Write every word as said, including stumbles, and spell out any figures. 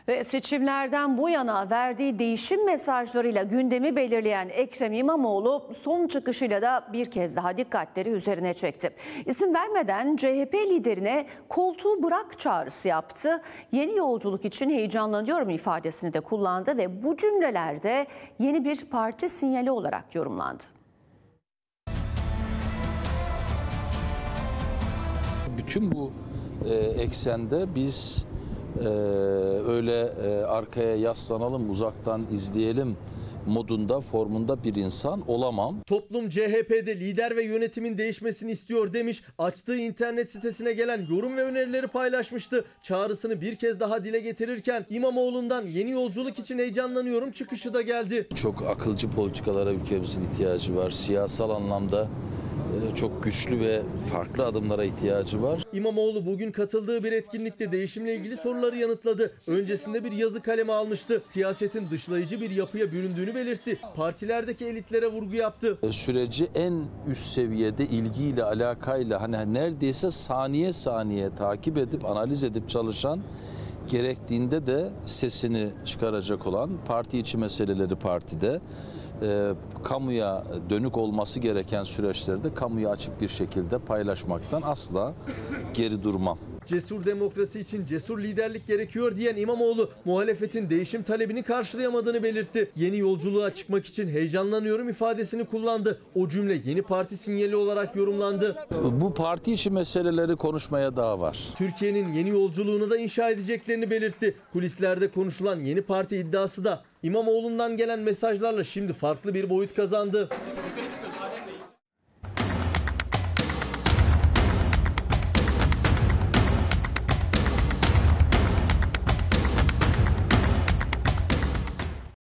Ve seçimlerden bu yana verdiği değişim mesajlarıyla gündemi belirleyen Ekrem İmamoğlu son çıkışıyla da bir kez daha dikkatleri üzerine çekti. İsim vermeden C H P liderine koltuğu bırak çağrısı yaptı. Yeni yolculuk için heyecanlanıyorum ifadesini de kullandı ve bu cümlelerde yeni bir parti sinyali olarak yorumlandı. Bütün bu e, eksende biz e, öyle e, arkaya yaslanalım, uzaktan izleyelim modunda, formunda bir insan olamam. Toplum C H P'de lider ve yönetimin değişmesini istiyor demiş. Açtığı internet sitesine gelen yorum ve önerileri paylaşmıştı. Çağrısını bir kez daha dile getirirken İmamoğlu'ndan yeni yolculuk için heyecanlanıyorum çıkışı da geldi. Çok akılcı politikalara ülkemizin ihtiyacı var. Siyasal anlamda çok güçlü ve farklı adımlara ihtiyacı var. İmamoğlu bugün katıldığı bir etkinlikte değişimle ilgili soruları yanıtladı. Öncesinde bir yazı kaleme almıştı. Siyasetin dışlayıcı bir yapıya büründüğünü belirtti. Partilerdeki elitlere vurgu yaptı. Süreci en üst seviyede ilgiyle, alakayla, hani neredeyse saniye saniye takip edip, analiz edip çalışan, gerektiğinde de sesini çıkaracak olan, parti içi meseleleri partide, e, kamuya dönük olması gereken süreçlerde kamuya açık bir şekilde paylaşmaktan asla geri durmam. Cesur demokrasi için cesur liderlik gerekiyor diyen İmamoğlu, muhalefetin değişim talebini karşılayamadığını belirtti. Yeni yolculuğa çıkmak için heyecanlanıyorum ifadesini kullandı. O cümle yeni parti sinyali olarak yorumlandı. Bu parti içi meseleleri konuşmaya daha var. Türkiye'nin yeni yolculuğunu da inşa edeceklerini belirtti. Kulislerde konuşulan yeni parti iddiası da İmamoğlu'ndan gelen mesajlarla şimdi farklı bir boyut kazandı.